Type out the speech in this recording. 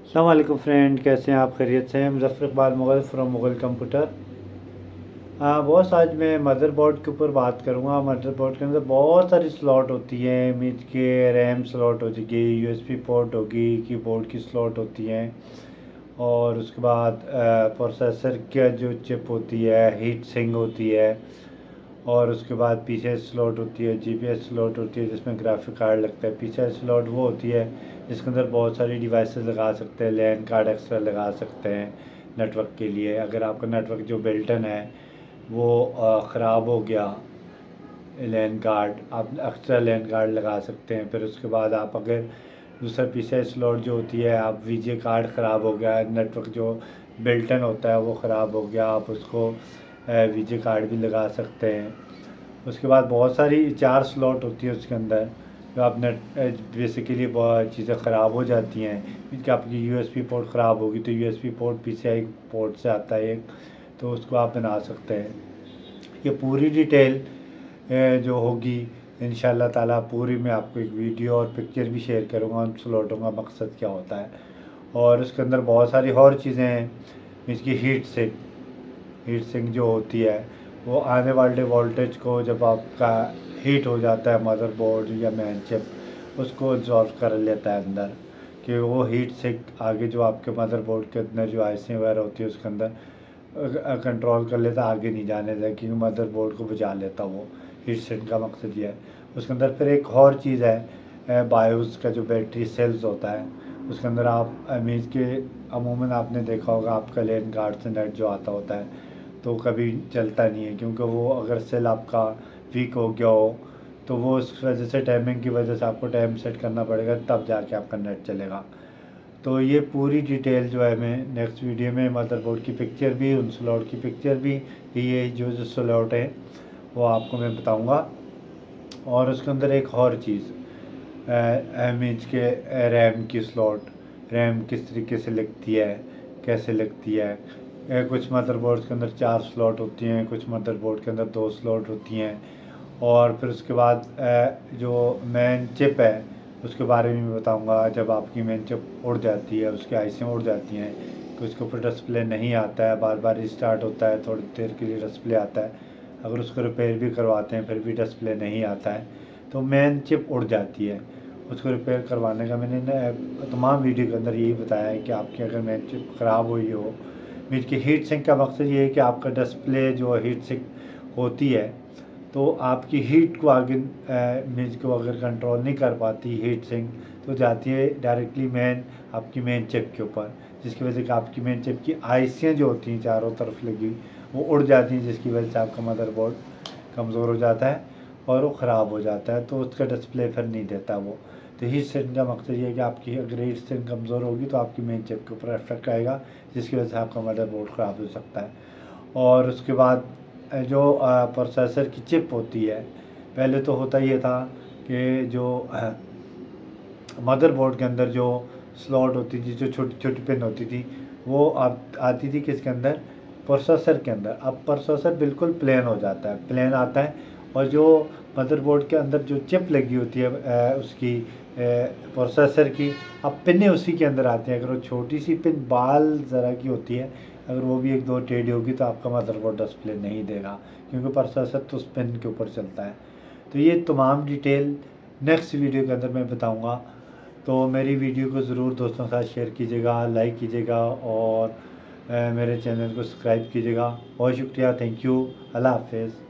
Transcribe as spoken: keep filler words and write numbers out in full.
अस्सलाम वालेकुम फ्रेंड, कैसे हैं आप? खैरियत से हैं? Muzaffar Iqbal Mughal from Mughal computer. हाँ बॉस, आज मैं मदरबोर्ड के ऊपर बात करूँगा। मदरबोर्ड के अंदर बहुत सारी स्लॉट होती हैं। मीन्स के रैम स्लॉट हो जाएगी, यूएसबी पोर्ट होगी, कीबोर्ड की स्लॉट होती हैं, और उसके बाद प्रोसेसर का जो चिप होती है, हीट सिंक होती है, और उसके बाद पीछे स्लॉट होती है, जीपीएस स्लॉट होती है जिसमें ग्राफिक कार्ड लगता है। पीछे स्लॉट वो होती है जिसके अंदर बहुत सारी डिवाइसेस लगा सकते हैं, लैन कार्ड एक्स्ट्रा लगा सकते हैं नेटवर्क के लिए। अगर आपका नेटवर्क जो बिल्टन है वो ख़राब हो गया, लैन कार्ड आप एक्स्ट्रा लैन कार्ड लगा सकते हैं। फिर उसके बाद आप अगर दूसरा पीछे स्लॉट जो होती है, आप वीजे कार्ड ख़राब हो गया, नेटवर्क जो बिल्टन होता है वो ख़राब हो गया, आप उसको वीजे कार्ड भी लगा सकते हैं। उसके बाद बहुत सारी चार स्लॉट होती है उसके अंदर, जो आप नेट बेसिकली बहुत चीज़ें ख़राब हो जाती हैं। कि आपकी यूएसबी पोर्ट ख़राब होगी तो यूएसबी पोर्ट पीसीआई पोर्ट से आता है एक, तो उसको आप बना सकते हैं। ये पूरी डिटेल जो होगी इंशाल्लाह ताला पूरी मैं आपको एक वीडियो और पिक्चर भी शेयर करूँगा उन स्लॉटों का मकसद क्या होता है। और उसके अंदर बहुत सारी और चीज़ें हैं, इसकी हीट सिंक हीट सिंक जो होती है वो आने वाले वोल्टेज को, जब आपका हीट हो जाता है मदरबोर्ड या मेन चिप, उसको एब्जॉर्व कर लेता है अंदर, कि वो हीट सिंक आगे जो आपके मदरबोर्ड के अंदर जो आईसी वगैरह होती है उसके अंदर कंट्रोल कर लेता, आगे नहीं जाने देता, क्योंकि मदरबोर्ड को बुझा लेता वो। हीट सिंक का मकसद ये है। उसके अंदर फिर एक और चीज़ है, बायोस का जो बैटरी सेल्स होता है उसके अंदर आप मीन्स के अमूमन आपने देखा होगा आपका लैन कार्ड से नेट जो आता होता है तो कभी चलता नहीं है, क्योंकि वो अगर सेल आपका वीक हो गया हो तो वो उस वजह से टाइमिंग की वजह से आपको टाइम सेट करना पड़ेगा, तब जाके आपका नेट चलेगा। तो ये पूरी डिटेल जो है मैं नेक्स्ट वीडियो में मदरबोर्ड की पिक्चर भी, उन स्लॉट की पिक्चर भी, ये जो जो स्लॉट है वो आपको मैं बताऊंगा। और उसके अंदर एक और चीज़ मीन्स के रैम की स्लॉट, रैम किस तरीके से लगती है, कैसे लगती है। कुछ मदरबोर्ड के अंदर चार स्लॉट होती हैं, कुछ मदरबोर्ड के अंदर दो स्लॉट होती हैं। और फिर उसके बाद जो मेन चिप है उसके बारे में बताऊंगा। जब आपकी मेन चिप उड़ जाती है, उसकी आईसियाँ उड़ जाती हैं, कि उसके ऊपर डिस्प्ले नहीं आता है, बार बार रिस्टार्ट होता है, थोड़ी देर के लिए डिस्प्ले आता है, अगर उसको रिपेयर भी करवाते हैं फिर भी डिस्प्ले नहीं आता है, तो मेन चिप उड़ जाती है। उसको रिपेयर करवाने का मैंने तमाम वीडियो के अंदर यही बताया है कि आपकी अगर मेन चिप ख़राब हुई हो, मीन्स की हीट सिंक का मकसद ये है कि आपका डिस्प्ले जो हीट सिंक होती है तो आपकी हीट को आगे मीन्स को अगर कंट्रोल नहीं कर पाती हीट सिंक, तो जाती है डायरेक्टली मेन आपकी मेन चिप के ऊपर, जिसकी वजह से आपकी मेन चिप की आईसियाँ जो होती हैं चारों तरफ लगी वो उड़ जाती हैं, जिसकी वजह से आपका मदरबोर्ड कमज़ोर हो जाता है और वो ख़राब हो जाता है, तो उसका डिस्प्ले फिर नहीं देता वो। तो हीट सिंक का मकसद ये है कि आपकी अगर हीट सिंक कमज़ोर होगी तो आपकी मेन चिप के ऊपर इफेक्ट आएगा, जिसकी वजह से आपका मदरबोर्ड ख़राब हो सकता है। और उसके बाद जो प्रोसेसर की चिप होती है, पहले तो होता ये था कि जो मदरबोर्ड के अंदर जो स्लॉट होती थी, जो छोटी छोटी पिन होती थी, वो आप आती थी किसके अंदर, प्रोसेसर के अंदर। अब प्रोसेसर बिल्कुल प्लेन हो जाता है, प्लेन आता है, और जो मदरबोर्ड के अंदर जो चिप लगी होती है उसकी प्रोसेसर की, अब पिनें उसी के अंदर आती हैं। अगर वो छोटी सी पिन बाल ज़रा की होती है, अगर वो भी एक दो टेढ़ी होगी तो आपका मदरबोर्ड डिस्प्ले नहीं देगा, क्योंकि प्रोसेसर तो उस पिन के ऊपर चलता है। तो ये तमाम डिटेल नेक्स्ट वीडियो के अंदर मैं बताऊंगा। तो मेरी वीडियो को ज़रूर दोस्तों के साथ शेयर कीजिएगा, लाइक कीजिएगा, और मेरे चैनल को सब्सक्राइब कीजिएगा। बहुत शुक्रिया, थैंक यू, अल्लाह हाफिज़।